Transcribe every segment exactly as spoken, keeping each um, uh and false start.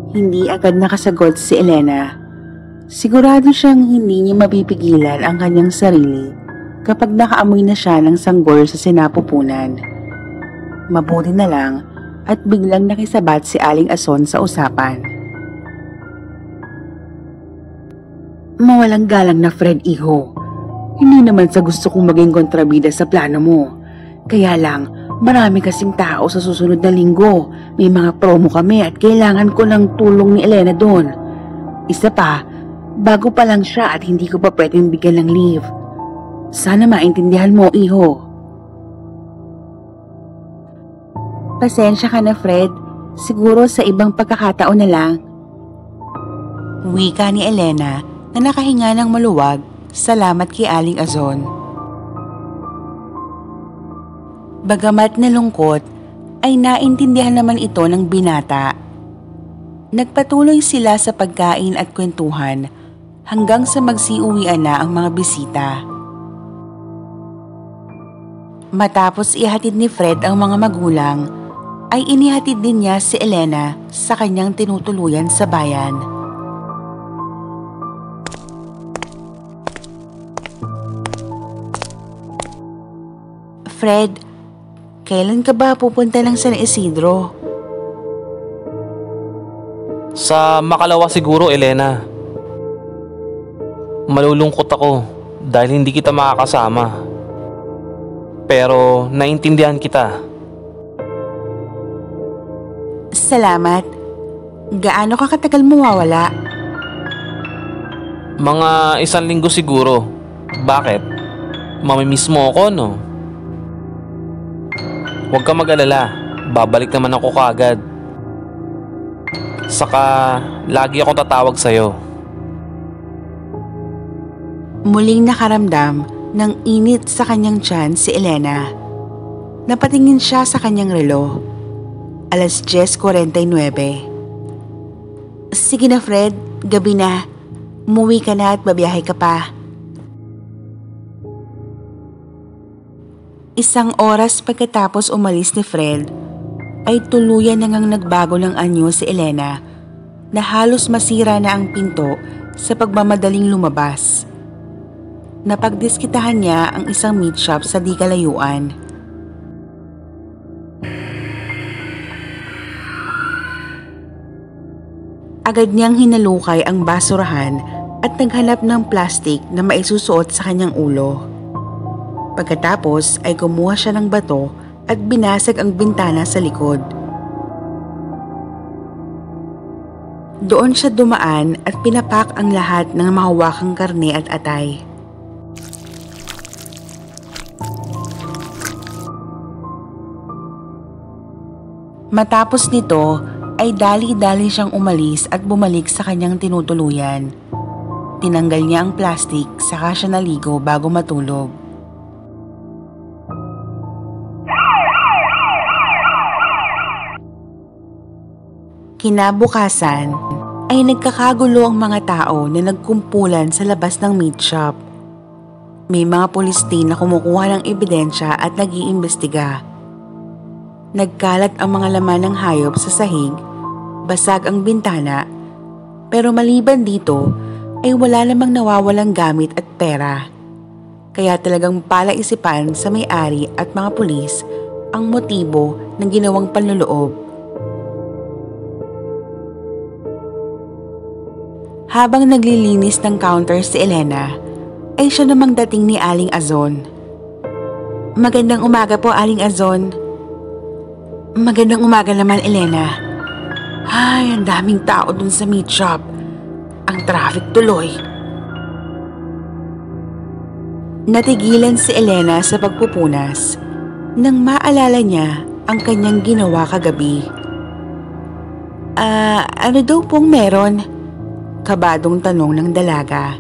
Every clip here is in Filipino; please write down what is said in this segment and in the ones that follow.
Hindi agad nakasagot si Elena. Sigurado siyang hindi niya mapipigilan ang kanyang sarili kapag nakaamoy na siya ng sanggol sa sinapupunan. Mabuti na lang at biglang nakisabat si Aling Ason sa usapan. Mawalang galang na Fred, iho. Hindi naman sa gusto kong maging kontrabida sa plano mo. Kaya lang, marami kasing tao sa susunod na linggo. May mga promo kami at kailangan ko ng tulong ni Elena doon. Isa pa, bago pa lang siya at hindi ko pa pwedeng bigyan ng leave. Sana maintindihan mo, iho. Pasensya ka na, Fred. Siguro sa ibang pagkakataon na lang. Wika ni Elena na nakahinga ng maluwag, salamat kay Aling Azon. Bagamat nalungkot, ay naintindihan naman ito ng binata. Nagpatuloy sila sa pagkain at kwentuhan hanggang sa magsiuwian na ang mga bisita. Matapos ihatid ni Fred ang mga magulang, ay inihatid din niya si Elena sa kanyang tinutuluyan sa bayan. Fred, kailan ka ba pupunta ng San Isidro? Sa makalawa siguro, Elena. Malulungkot ako dahil hindi kita makakasama. Pero naintindihan kita. Salamat. Gaano ka katagal mawawala? Mga isang linggo siguro. Bakit? Mamimiss mo ako, no? Huwag ka mag-alala, babalik naman ako kaagad. Saka, lagi akong tatawag sa'yo. Muling nakaramdam ng init sa kanyang tiyan si Elena. Napatingin siya sa kanyang relo. alas diyes kuwarenta y nuwebe. Sige na Fred, gabi na. Umuwi ka na at babiyahe ka pa. Isang oras pagkatapos umalis ni Fred, ay tuluyan na ngang nagbago ng anyo si Elena na halos masira na ang pinto sa pagmamadaling lumabas. Napagdiskitahan niya ang isang meat shop sa di kalayuan. Agad niyang hinalukay ang basurahan at naghanap ng plastik na maisusuot sa kanyang ulo. Pagkatapos ay kumuha siya ng bato at binasag ang bintana sa likod. Doon siya dumaan at pinapak ang lahat ng mahawakang karne at atay. Matapos nito ay dali-dali siyang umalis at bumalik sa kanyang tinutuluyan. Tinanggal niya ang plastik saka siya naligo bago matulog. Kinabukasan ay nagkakagulo ang mga tao na nagkumpulan sa labas ng meat shop. May mga pulis din na kumukuha ng ebidensya at nag-iimbestiga. Nagkalat ang mga laman ng hayop sa sahig, basag ang bintana, pero maliban dito ay wala namang nawawalang gamit at pera. Kaya talagang palaisipan sa may-ari at mga pulis ang motibo ng ginawang panloloob. Habang naglilinis ng counter si Elena, ay siya namang dating ni Aling Azon. Magandang umaga po, Aling Azon. Magandang umaga naman, Elena. Ay, ang daming tao dun sa meat shop. Ang traffic tuloy. Natigilan si Elena sa pagpupunas nang maalala niya ang kanyang ginawa kagabi. Ah, uh, ano daw pong meron? Kabadong tanong ng dalaga.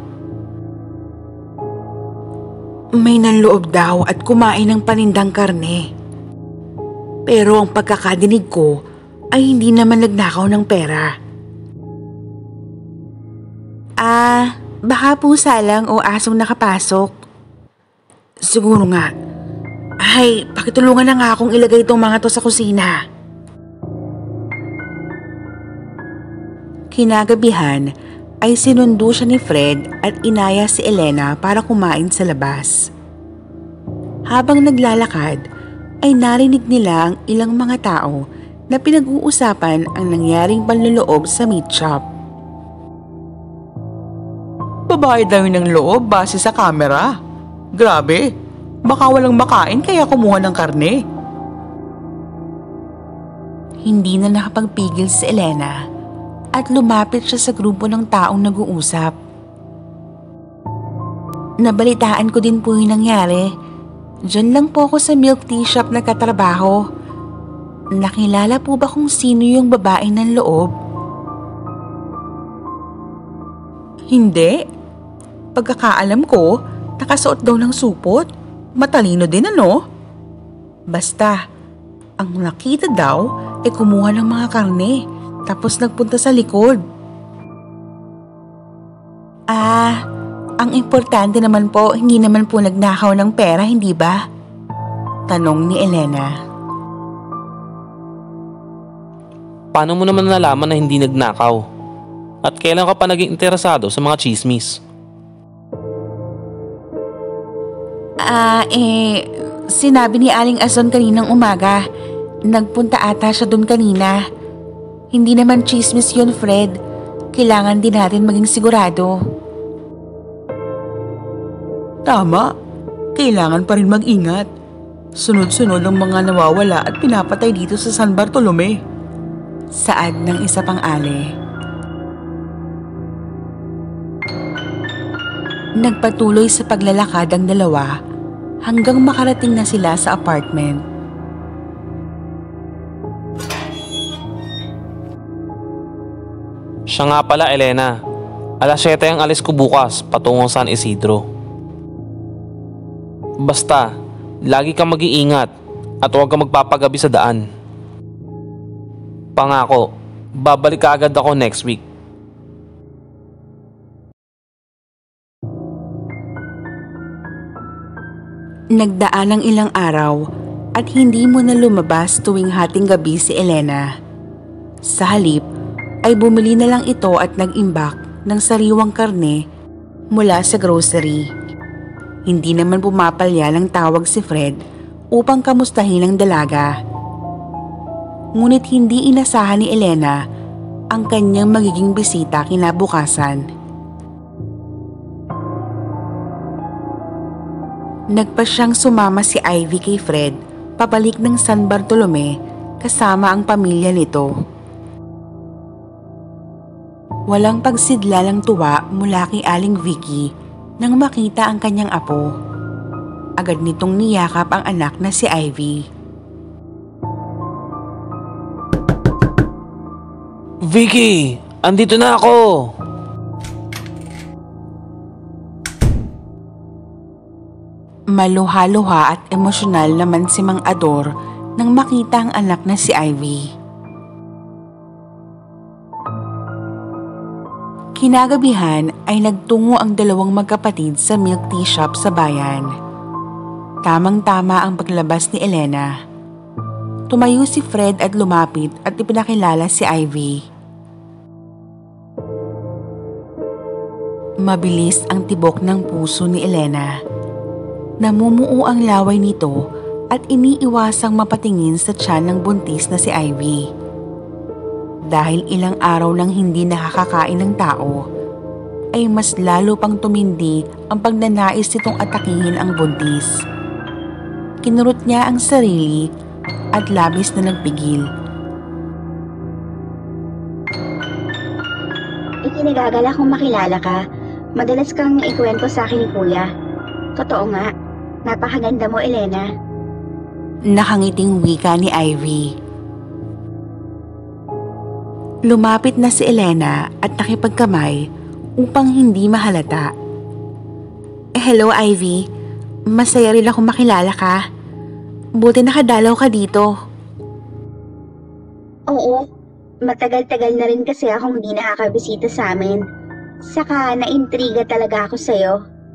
May nanloob daw at kumain ng panindang karne. Pero ang pagkakadinig ko ay hindi naman nagnakaw ng pera. Ah, baka pusa lang o asong nakapasok. Siguro nga. Ay, pakitulungan na nga akong ilagay itong mga to sa kusina. Kinagabihan ay sinundo siya ni Fred at inaya si Elena para kumain sa labas. Habang naglalakad ay narinig nila ang ilang mga tao na pinag-uusapan ang nangyaring panloloob sa meat shop. Babayad daw ng loob base sa kamera. Grabe, baka walang makain kaya kumuha ng karne. Hindi na nakapagpigil si Elena at lumapit siya sa grupo ng taong nag-uusap. Nabalitaan ko din po yung nangyari. Diyan lang po ako sa milk tea shop nagkatrabaho. Nakilala po ba kung sino yung babae ng loob? Hindi. Pagkakaalam ko, nakasuot daw ng supot. Matalino din ano? Basta, ang nakita daw ay kumuha ng mga karne tapos nagpunta sa likod. Ah, ang importante naman po, hindi naman po nagnakaw ng pera, hindi ba? Tanong ni Elena. Paano mo naman nalaman na hindi nagnakaw? At kailan ka pa naging interesado sa mga chismis? Ah, eh, sinabi ni Aling Azon kaninang umaga. Nagpunta ata siya dun kanina. Hindi naman chismis yun, Fred. Kailangan din natin maging sigurado. Tama. Kailangan pa rin mag-ingat. Sunod-sunod ang mga nawawala at pinapatay dito sa San Bartolome. Saad ng isa pang ale. Nagpatuloy sa paglalakad ang dalawa hanggang makarating na sila sa apartment. Siya nga pala, Elena. Alas siyete ang alis ko bukas patungong San Isidro. Basta, lagi kang mag-iingat at huwag kang magpapagabi sa daan. Pangako, babalik ka agad ako next week. Nagdaan ang ilang araw at hindi mo na lumabas tuwing hating gabi si Elena. Sa halip ay bumili na lang ito at nag-imbak ng sariwang karne mula sa grocery. Hindi naman pumapalya ng tawag si Fred upang kamustahin ang dalaga. Ngunit hindi inasahan ni Elena ang kanyang magiging bisita kinabukasan. Nagpa siyang sumama si Ivy kay Fred pabalik ng San Bartolome kasama ang pamilya nito. Walang pagsidla ng tuwa mula kay Aling Vicky nang makita ang kanyang apo. Agad nitong niyakap ang anak na si Ivy. Vicky! Andito na ako! Maluha-luha at emosyonal naman si Mang Ador nang makita ang anak na si Ivy. Kinagabihan ay nagtungo ang dalawang magkapatid sa milk tea shop sa bayan. Tamang-tama ang paglabas ni Elena. Tumayo si Fred at lumapit at ipinakilala si Ivy. Mabilis ang tibok ng puso ni Elena. Namumuo ang laway nito at iniiwasang mapatingin sa tiyan ng buntis na si Ivy. Dahil ilang araw nang hindi nakakakain ng tao, ay mas lalo pang tumindi ang pagnanais nitong atakihin ang buntis. Kinurot niya ang sarili at labis na nagpigil. Ikinagagala kong makilala ka. Madalas kang ikwento sa akin ni Kuya. Totoo nga, napakaganda mo, Elena. Nakangiting wika ni Ivy. Lumapit na si Elena at nakipagkamay upang hindi mahalata. Eh, hello Ivy, masaya rin ako makilala ka. Buti nakadalaw ka dito. Oo, matagal-tagal na rin kasi akong di nakakabisita sa amin. Saka naintriga talaga ako sa'yo.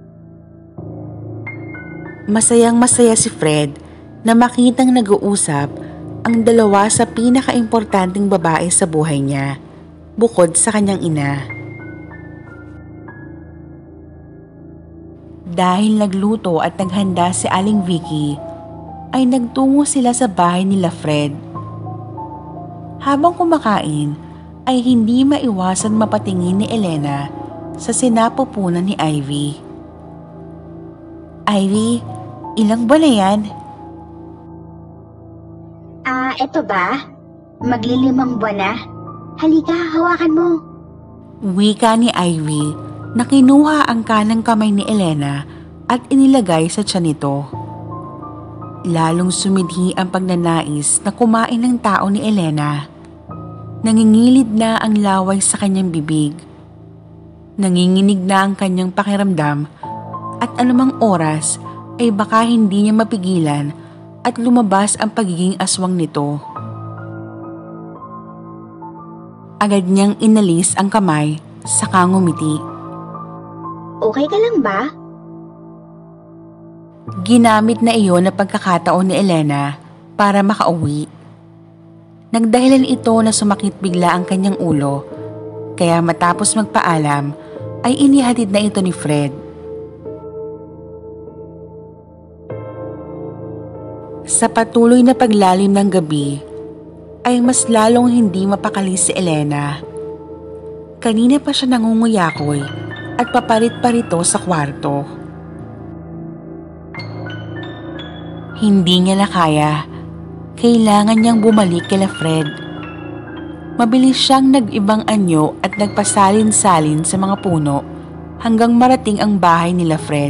Masayang masaya si Fred na makitang nag-uusap ang dalawa sa pinaka-importanting babae sa buhay niya. bukod sa kanyang ina. Dahil nagluto at naghanda si Aling Vicky, ay nagtungo sila sa bahay nila Fred. Habang kumakain, ay hindi maiwasan mapatingin ni Elena sa sinapupunan ni Ivy. Ivy, ilang buwan na yan? Ah, eto ba? Maglilimang buwan na? Halika, hawakan mo. Wika ni Ivy na kinuha ang kanang kamay ni Elena at inilagay sa tiyan nito. Lalong sumidhi ang pagnanais na kumain ng tao ni Elena. Nangingilid na ang laway sa kanyang bibig. Nanginginig na ang kanyang pakiramdam at anumang oras ay baka hindi niya mapigilan at lumabas ang pagiging aswang nito. Agad niyang inalis ang kamay saka ngumiti. Okay ka lang ba? Ginamit na iyon na pagkakataon ni Elena para makauwi. Nagdahilan ito na sumakit bigla ang kanyang ulo, kaya matapos magpaalam ay inihatid na ito ni Fred. Sa patuloy na paglalim ng gabi, ay mas lalong hindi mapakali si Elena. Kanina pa siya nangunguyakoy at paparit-parito sa kwarto. Hindi niya na kaya. Kailangan niyang bumalik kila Fred. Mabilis siyang nag-ibang anyo at nagpasalin-salin sa mga puno hanggang marating ang bahay nila Fred.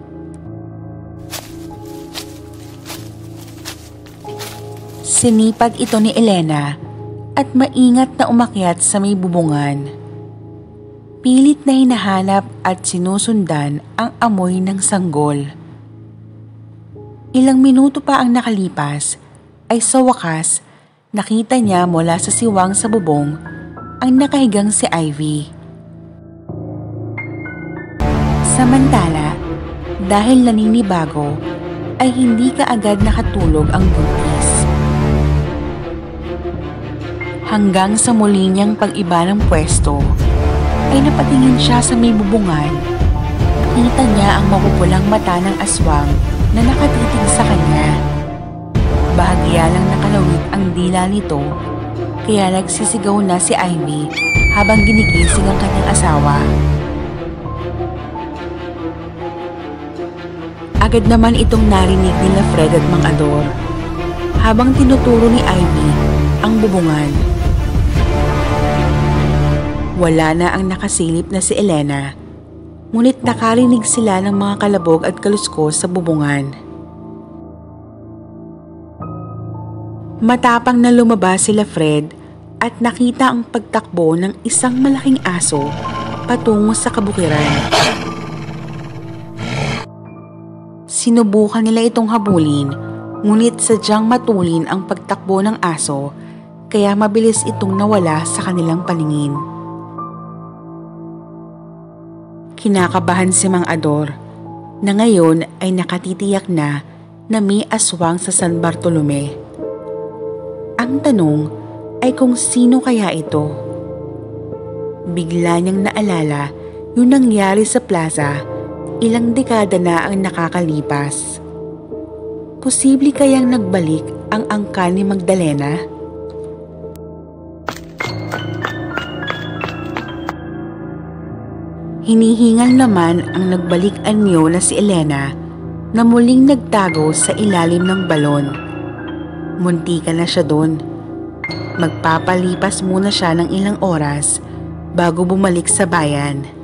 Sinipag ito ni Elena at maingat na umakyat sa may bubungan. Pilit na hinahanap at sinusundan ang amoy ng sanggol. Ilang minuto pa ang nakalipas ay sa wakas nakita niya mula sa siwang sa bubong ang nakahigang si Ivy. Samantala, dahil naninibago ay hindi kaagad nakatulog ang buntis. Hanggang sa muli niyang pag-iba ng pwesto ay napatingin siya sa may bubungan. Nakita niya ang mapupulang mata ng aswang na nakatitig sa kanya. Bahagya lang nakalawit ang dila nito, kaya nagsisigaw na si Ivy habang ginigising ang kanyang asawa. Agad naman itong narinig nila Fred at Mang Ador habang tinuturo ni Ivy ang bubungan. Wala na ang nakasilip na si Elena, ngunit nakarinig sila ng mga kalabog at kaluskos sa bubungan. Matapang na lumabas sila Fred at nakita ang pagtakbo ng isang malaking aso patungo sa kabukiran. Sinubukan nila itong habulin, ngunit sadyang matulin ang pagtakbo ng aso, kaya mabilis itong nawala sa kanilang paningin. Kinakabahan si Mang Ador na ngayon ay nakatitiyak na na may aswang sa San Bartolome. Ang tanong ay kung sino kaya ito. Bigla niyang naalala yung nangyari sa plaza ilang dekada na ang nakakalipas. Posible kayang nagbalik ang angkan ni Magdalena? Hinihingal naman ang nagbalik anyo na si Elena na muling nagtago sa ilalim ng balon. Muntika na siya doon. Magpapalipas muna siya ng ilang oras bago bumalik sa bayan.